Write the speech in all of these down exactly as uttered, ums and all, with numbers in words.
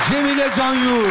Cemile Canyurt.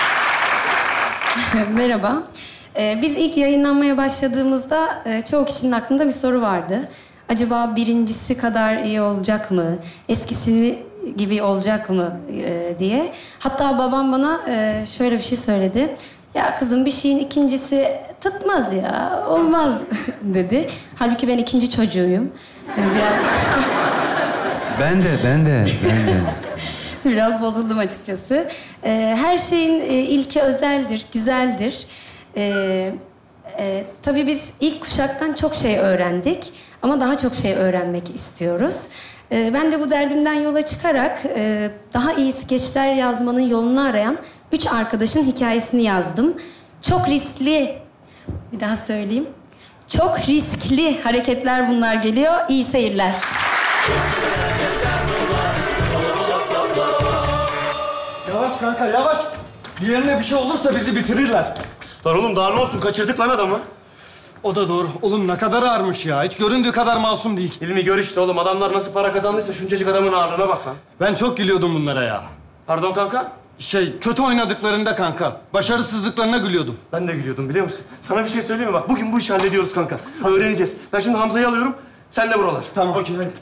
Merhaba. Ee, biz ilk yayınlanmaya başladığımızda e, çoğu kişinin aklında bir soru vardı. Acaba birincisi kadar iyi olacak mı? Eskisi gibi olacak mı e, diye. Hatta babam bana e, şöyle bir şey söyledi. Ya kızım bir şeyin ikincisi tutmaz ya, olmaz dedi. Halbuki ben ikinci çocuğuyum. Yani biraz... Ben de, ben de, ben de. Biraz bozuldum açıkçası. Ee, her şeyin e, ilki özeldir, güzeldir. Ee, e, tabii biz ilk kuşaktan çok şey öğrendik. Ama daha çok şey öğrenmek istiyoruz. Ee, ben de bu derdimden yola çıkarak e, daha iyi skeçler yazmanın yolunu arayan üç arkadaşın hikayesini yazdım. Çok riskli, bir daha söyleyeyim. Çok riskli hareketler bunlar geliyor. İyi seyirler. Yavaş kanka, yavaş. Bir yerine bir şey olursa bizi bitirirler. Lan oğlum daha ne olsun? Kaçırdık lan adamı. O da doğru. Oğlum ne kadar ağırmış ya. Hiç göründüğü kadar masum değil. Hilmi gör işte oğlum. Adamlar nasıl para kazandıysa şuncacık adamın ağırlığına bak lan. Ben çok gülüyordum bunlara ya. Pardon kanka? Şey, kötü oynadıklarında kanka. Başarısızlıklarına gülüyordum. Ben de gülüyordum biliyor musun? Sana bir şey söyleyeyim mi? Bak bugün bu işi hallediyoruz kanka. Öğreneceğiz. Ben şimdi Hamza'yı alıyorum. Sen de buralar. Tamam. Okey hadi.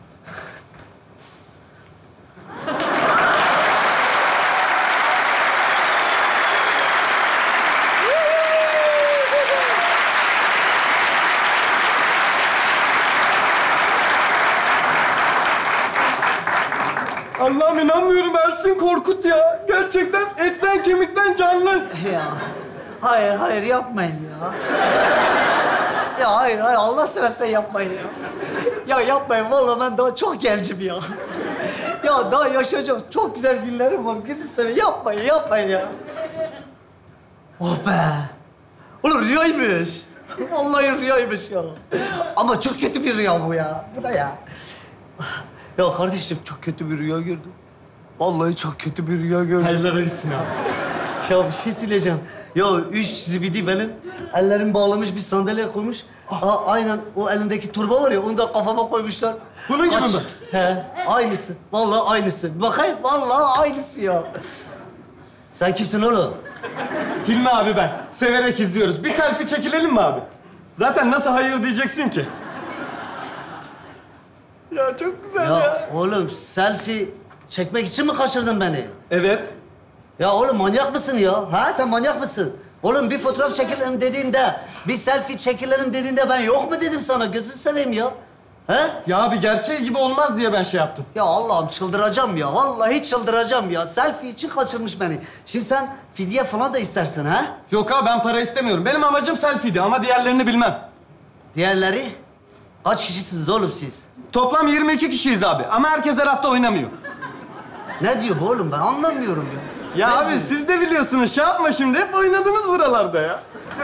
Allah'ım inanmıyorum Ersin Korkut ya. Gerçekten etten kemikten canlı. Ya hayır hayır yapmayın ya. Ya hayır hayır Allah seversen yapmayın ya. Ya yapmayın vallahi ben daha çok gencim ya. Ya daha yaşayacak çok güzel günlerim var. Gözünü seveyim yapmayın yapmayın ya. Oh be. Oğlum rüyaymış. Vallahi rüyaymış ya. Ama çok kötü bir rüya bu ya. Bu da ya. Ya kardeşim çok kötü bir rüya gördüm. Vallahi çok kötü bir rüya gördüm. Hayırlara gitsin abi. Ya bir şey söyleyeceğim. Ya üç zibidi benim ellerim bağlamış bir sandalye koymuş. Aa, aynen o elindeki turba var ya onu da kafama koymuşlar. Bunun gibi mi? He, aynısı. Vallahi aynısı. Bakayım vallahi aynısı ya. Sen kimsin oğlum? Hilmi abi ben. Severek izliyoruz. Bir selfie çekilelim mi abi? Zaten nasıl hayır diyeceksin ki? Ya çok güzel ya. Ya oğlum selfie çekmek için mi kaçırdın beni? Evet. Ya oğlum manyak mısın ya? Ha sen manyak mısın? Oğlum bir fotoğraf çekilelim dediğinde, bir selfie çekilelim dediğinde ben yok mu dedim sana? Gözünü seveyim ya. He? Ya abi gerçeği gibi olmaz diye ben şey yaptım. Ya Allah'ım çıldıracağım ya. Vallahi çıldıracağım ya. Selfie için kaçırmış beni. Şimdi sen fidye falan da istersin ha? Yok abi ben para istemiyorum. Benim amacım selfie'di ama diğerlerini bilmem. Diğerleri? Kaç kişisiniz oğlum siz? Toplam yirmi iki kişiyiz abi ama herkes her hafta oynamıyor. Ne diyor bu oğlum ben anlamıyorum ya. Ya Ne abi diyor? siz de biliyorsunuz. Şey yapma şimdi. Hep oynadınız buralarda ya.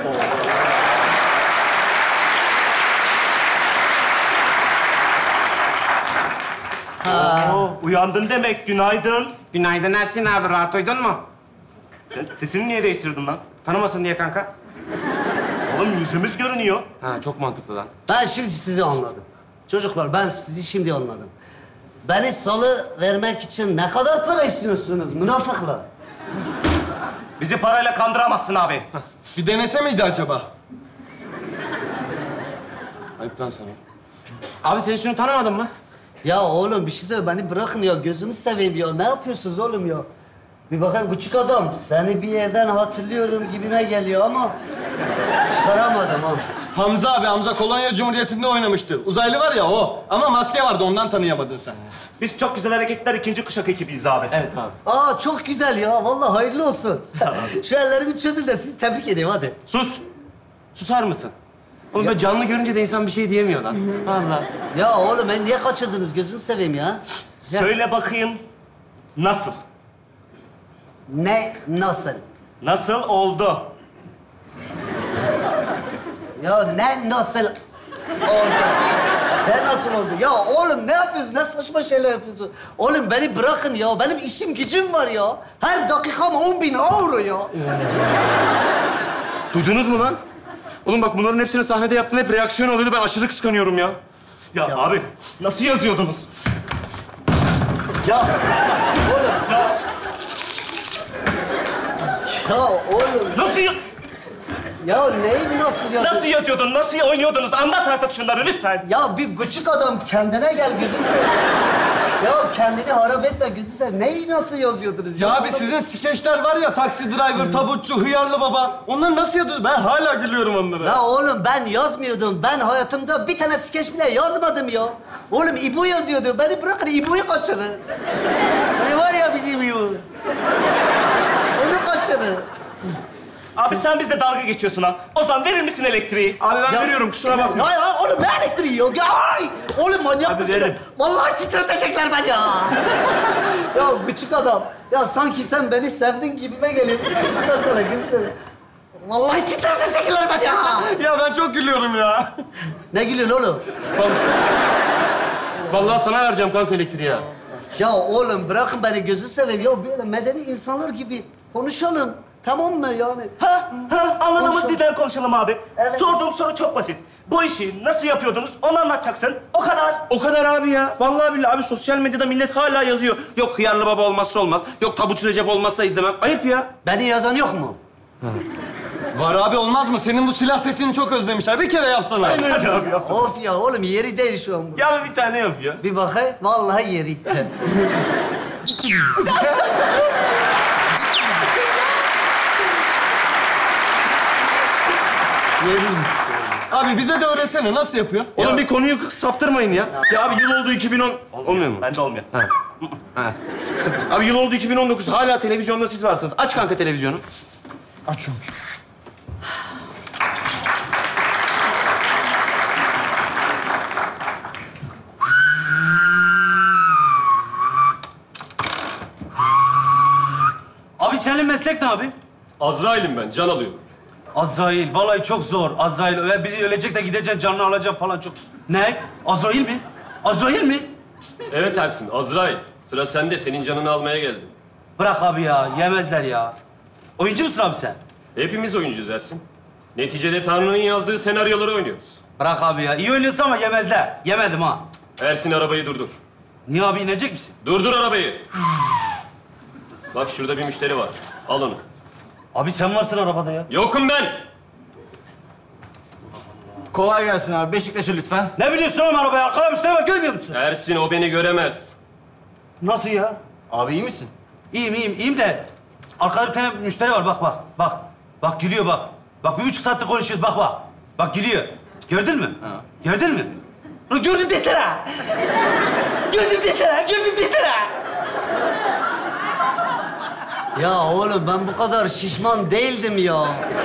Oo, uyandın demek. Günaydın. Günaydın Ersin abi, rahat uyudun mu? Sen sesini niye değiştirdin lan? Tanımasın diye kanka. Oğlum yüzümüz görünüyor. Ha, çok mantıklı lan. Ben şimdi sizi anladım. Çocuklar ben sizi şimdi anladım. Beni salı vermek için ne kadar para istiyorsunuz münafıklar? Bizi parayla kandıramazsın abi. Bir denese miydi acaba? Ayıp lan sana. Abi sen şunu tanımadın mı? Ya oğlum bir şey söyle beni bırakın ya gözünü seveyim ya. Ne yapıyorsunuz oğlum ya? Bir bakayım küçük adam seni bir yerden hatırlıyorum gibime geliyor ama çıkaramadım ha. Hamza abi, Hamza Kolonya Cumhuriyeti'nde oynamıştı. Uzaylı var ya o. Ama maske vardı ondan tanıyamadın sen. Biz çok güzel hareketler ikinci kuşak ekibiyiz abi. Evet abi. Aa çok güzel ya vallahi hayırlı olsun. Şu ellerimi çözün de sizi tebrik edeyim hadi. Sus. Susar mısın? Oğlum böyle canlı görünce de insan bir şey diyemiyor lan. Vallahi. Ya oğlum ben niye kaçırdınız gözünü seveyim ya. Ya, Söyle bakayım nasıl? ne nasıl? Nasıl oldu? Ya ne nasıl oldu? Ne nasıl oldu? Ya oğlum ne yapıyorsun? Ne saçma şeyler yapıyorsun? Oğlum beni bırakın ya. Benim işim gücüm var ya. Her dakikam on bin avro ya. Duydunuz mu lan? Oğlum bak bunların hepsini sahnede yaptığın hep reaksiyon oluyordu. Ben aşırı kıskanıyorum ya. Ya, Ya. abi nasıl yazıyordunuz? Ya Ya Ya oğlum. Nasıl ya- Ya neyi nasıl ya? nasıl yazıyordun? Nasıl oynuyordunuz? Anlat artık şunları lütfen. Ya bir küçük adam kendine gel gözünü seveyim. Ya kendini harap etme gözünü seveyim. Neyi nasıl yazıyordunuz? Ya abi sizin skeçler var ya, taksi driver, tabutçu, hıyarlı baba. Onları nasıl yazıyordunuz? Ben hala gülüyorum onlara. La oğlum ben yazmıyordum. Ben hayatımda bir tane skeç bile yazmadım ya. Oğlum İbo yazıyordu. Beni bırakın İbo'yu kaçırın. Ne var ya bizim İbo? Onu kaçırın. Abi sen bizle dalga geçiyorsun ha. Ozan verir misin elektriği? Abi ben Ya- veriyorum kusura bakma. Ya, ya oğlum ne elektriği yok ya? Ay! Oğlum manyak Abi mısın? verin. Vallahi titretecekler ben ya. Ya küçük adam. Ya sanki sen beni sevdin gibime geliyor. Bundan sonra gülsün. Vallahi titretecekler ben ya. Ya ben çok gülüyorum ya. Ne gülüyorsun oğlum? Vallahi sana vereceğim kanka elektriği ya. Ya oğlum bırakın beni gözü seveyim. Ya böyle medeni insanlar gibi konuşalım. Tamam mı yani? Ha, ha, anladığımız Konuşalım. dilden konuşalım abi. Evet. Sorduğum soru çok basit. Bu işi nasıl yapıyordunuz onu anlatacaksın. O kadar. O kadar abi ya. Vallahi billahi abi sosyal medyada millet hala yazıyor. Yok hıyarlı baba olmazsa olmaz. Yok tabutçu Recep olmazsa izlemem. Ayıp ya. Beni yazan yok mu? Var abi, olmaz mı? Senin bu silah sesini çok özlemişler. Bir kere yapsana. Hadi abi yap. Of ya oğlum yeri değil şu an bu. Ya bir tane yap ya. Bir bakayım. Vallahi yeri. Yerim. Abi bize de öğretsene, nasıl yapıyor? Oğlum bir konuyu saptırmayın ya. Ya abi yıl oldu iki bin on... Olmuyor mu? Bende olmuyor. Ha. Ha. Abi yıl oldu iki bin on dokuz. Hala televizyonda siz varsınız. Aç kanka televizyonu. Açıyorum. Abi senin meslek ne abi? Azrail'im ben, can alıyorum. Azrail. Vallahi çok zor. Azrail. Öyle biri ölecek de gideceksin, canını alacak falan çok... Ne? Azrail mi? Azrail mi? Evet Ersin, Azrail. Sıra sende, senin canını almaya geldim. Bırak abi ya. Yemezler ya. Oyuncu musun abi sen? Hepimiz oyuncuyuz Ersin. Neticede Tanrı'nın yazdığı senaryoları oynuyoruz. Bırak abi ya. İyi oynuyorsun ama yemezler. Yemedim ha. Ersin arabayı durdur. Niye abi inecek misin? Durdur arabayı. Bak şurada bir müşteri var. Al onu. Abi sen varsın arabada ya. Yokum ben. Kolay gelsin abi. Beşiktaş'a lütfen. Ne biliyorsun oğlum arabaya? Arkada müşteri var. Görmüyor musun? Ersin o beni göremez. Nasıl ya? Abi iyi misin? İyiyim, iyiyim. İyiyim de arkada bir tane müşteri var. Bak, bak, bak. Bak gülüyor bak. Bak bir buçuk saattir konuşuyoruz. Bak, bak. Bak gülüyor. Gördün mü? Ha. Gördün mü? Ulan gördüm desene. Gördüm desene, gördüm desene. Ya oğlum ben bu kadar şişman değildim ya.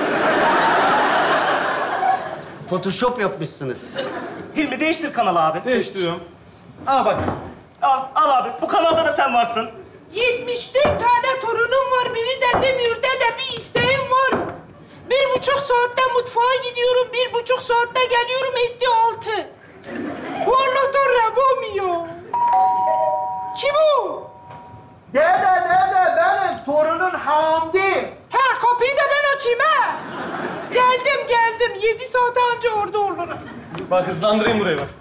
Photoshop yapmışsınız siz. Hilmi değiştir kanalı abi. Değiştiriyorum. Aa bak. Al, al abi. Bu kanalda da sen varsın. yetmiş dört tane torunum var. Biri de Demir'de de bir isteğim var. Bir buçuk saatte mutfağa gidiyorum. Bir buçuk saatte geliyorum etti altı. Bu Allah'tan revam ya. Kim o? Dede, dede benim torunun Hamdi. Ha kapıyı da ben açayım ha. Geldim geldim. Yedi saate anca orada olurum. Bak hızlandırayım burayı bak.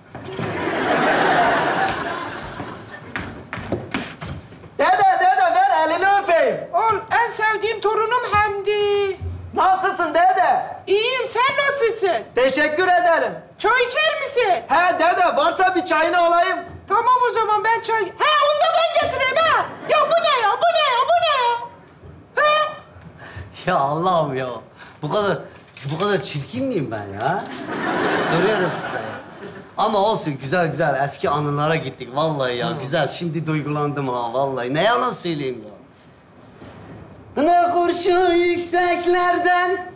Dede, dede ver elini öpeyim. Ol en sevdiğim torunum Hamdi. Nasılsın dede? İyiyim sen nasılsın? Teşekkür ederim. Çay içer misin? He dede varsa bir çayını alayım. Tamam o zaman ben çay... Ha onu da ben getireyim ha. Ya bu ne ya? Bu ne ya? Bu ne ya? Ha? Ya Allah'ım ya. Bu kadar bu kadar çirkin miyim ben ya? Soruyorum size. Ama olsun güzel güzel eski anılara gittik vallahi ya. Güzel şimdi duygulandım ha vallahi. Ne yalan söyleyeyim ya. Ne kurşun yükseklerden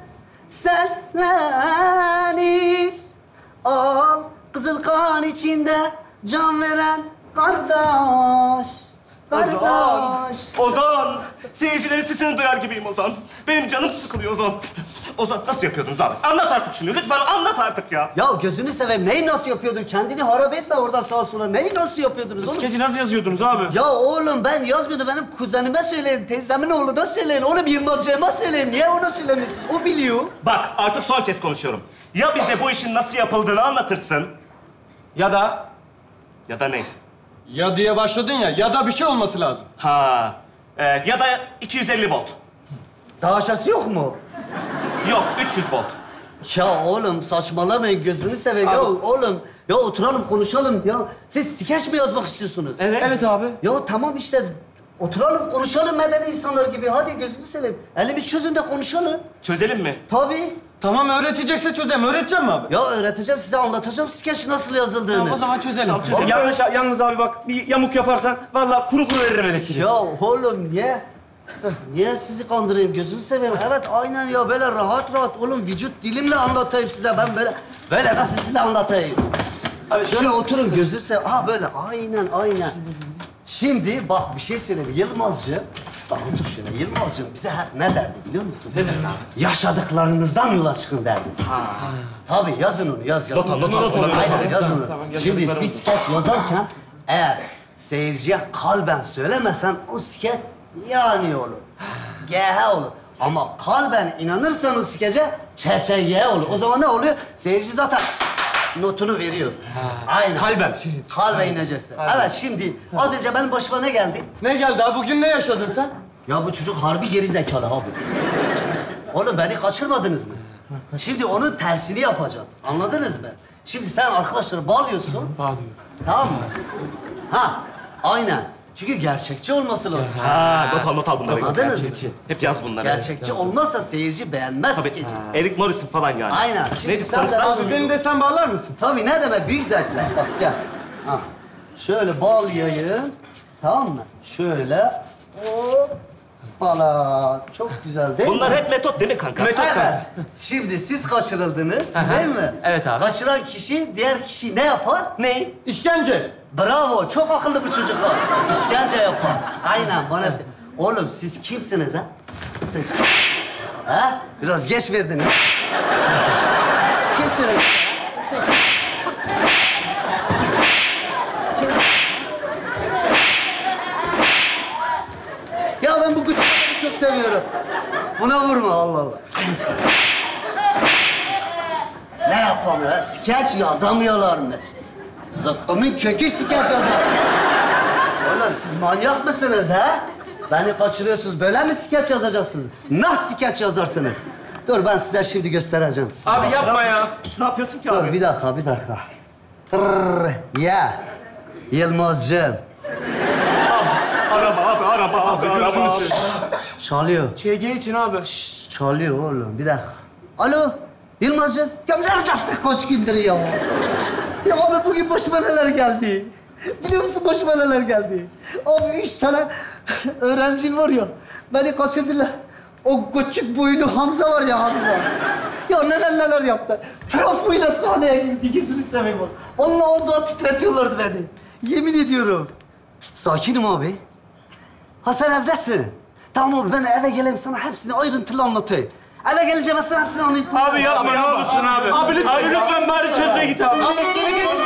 seslenir. Al kızıl kan içinde can veren kardeş. Kardeş. Ozan! Seyircilerin sesini duyar gibiyim Ozan. Benim canım sıkılıyor Ozan. Ozan nasıl yapıyordunuz abi? Anlat artık şunu. Lütfen anlat artık ya. Ya gözünü seveyim. Neyi nasıl yapıyordun? Kendini harap etme orada sağa sola. Neyi nasıl yapıyordunuz oğlum? Skeci nasıl yazıyordunuz abi? Ya oğlum ben yazmıyordum. Benim kuzenime söyleyin. Teyzemin oğluna söyleyin. Oğlum Yılmazcığıma söyleyin. Niye ona söylemiyorsunuz? O biliyor. Bak artık son kez konuşuyorum. Ya bize bu işin nasıl yapıldığını anlatırsın. Ya da... Ya da ne? Ya diye başladın ya, ya da bir şey olması lazım. Ha. e, ya da iki yüz elli volt. Daha aşağısı yok mu? Yok, üç yüz volt. Ya oğlum saçmalamayın gözünü seveyim. Ya oğlum ya oturalım konuşalım ya. Siz skeç mi yazmak istiyorsunuz? Evet. Evet abi. Ya tamam işte oturalım konuşalım medeni insanlar gibi. Hadi gözünü seveyim. Elimi çözün de konuşalım. Çözelim mi? Tabii. Tamam öğretecekse çözeceğim. Öğreteceğim mi abi? Ya öğreteceğim size anlatacağım skeç nasıl yazıldığını. Tamam, o zaman çözelim. Tamam, çözelim. Yalnız, yalnız abi bak bir yamuk yaparsan vallahi kuru kuru veririm elektriği. Ya oğlum niye? Niye sizi kandırayım gözünü seveyim? Evet aynen ya böyle rahat rahat oğlum vücut dilimle anlatayım size ben böyle böyle nasıl size anlatayım? Abi şöyle oturun gözünü seveyim. Ha böyle aynen aynen. Şimdi bak bir şey söyleyeyim Yılmazcığım. Bak otur şöyle Yılmazcığım bize hep ne derdi biliyor musun? Ne derdi abi? Yaşadıklarınızdan yola çıkın derdi. Ha. Tabii yazın onu yaz yaz. Not al, not al, not al. Aynen yazın onu. Şimdi bir skeç yazarken eğer seyirciye kalben söylemesen o skeç yani olur. G H olur. Ama kalben inanırsan o skece Ç Ç Y olur. O zaman ne oluyor? Seyirci zaten notunu veriyor. Aynen. Kalben. Kalben ineceksin. Evet şimdi az önce benim başıma ne geldi? Ne geldi abi? Bugün ne yaşadın sen? Ya bu çocuk harbi geri zekalı abi. Oğlum beni kaçırmadınız mı? Şimdi onun tersini yapacağız. Anladınız mı? Şimdi sen arkadaşları bağlıyorsun. Bağlıyorum. Tamam mı? Ha, aynen. Çünkü gerçekçi olması lazım. Ha, not al, not al bunları. Anladınız mı? Hep yaz bunları. Gerçekçi olmazsa seyirci beğenmez Tabii. skeci. Eric Morrison falan yani. Aynen. Şimdi Neydi? sen de- Stanislas mı? Abi beni de sen bağlar mısın? Tabii ne demek büyük zevkle. Bak gel. Ha. Şöyle bağlayayım. Tamam mı? Şöyle. Hoppala. Çok güzel değil mi? Bunlar hep metot değil mi kanka? Evet. Şimdi siz kaçırıldınız değil mi? Evet abi. Kaçıran kişi diğer kişi ne yapar? Ne? İşkence. Bravo. Çok akıllı bir çocuk var. İşkence yapar. Aynen bana. Oğlum siz kimsiniz ha? Siz ha? Biraz geç verdiniz. Siz kimsiniz? Siz... Siz kim- Ya ben bu küçükleri çok seviyorum. Buna vurma Allah Allah. Ne yapamıyor? Skeç yazamıyorlar mı? Zıkkımın kökü skeç yazar. Oğlum siz manyak mısınız ha? Beni kaçırıyorsunuz. Böyle mi skeç yazacaksınız? Nasıl skeç yazarsınız? Dur ben size şimdi göstereceğim. Size. Abi yapma ya. Ne yapıyorsun ki Dur abi? bir dakika, bir dakika. Tırrrr, ya. Yılmazcığım. Araba abi, araba abi, araba abi. Çalıyor. Ç G için abi. Şşş, çalıyor oğlum. Bir dakika. Alo, Yılmazcığım. Ya neredesin kaç gündür ya? Ya abi bugün başıma neler geldi? Biliyor musun başıma neler geldi? Abi üç tane öğrencin var ya, beni kaçırdılar. O küçük boylu Hamza var ya Hamza. Ya neler neler yaptı. Trafoyla sahneye girdi, ikisini seveyim onu. Vallahi az daha titretiyorlardı beni. Yemin ediyorum. Sakinim abi. Ha sen evdesin. Tamam abi ben eve geleyim sana hepsini ayrıntılı anlatayım. Eve gelince ben sana hepsini anlatayım. Abi yapma ne olursun abi. Abi lütfen, Abi lütfen bari çözmeye git abi. Abi gelecek